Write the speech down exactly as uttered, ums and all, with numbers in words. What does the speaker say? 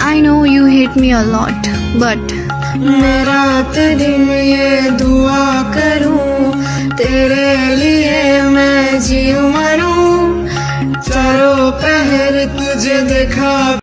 I know you hate me a lot, but मैं रात दिन ये दुआ करूं, तेरे लिए मैं जीऊं मरूं, चारों पहर तुझे देखा।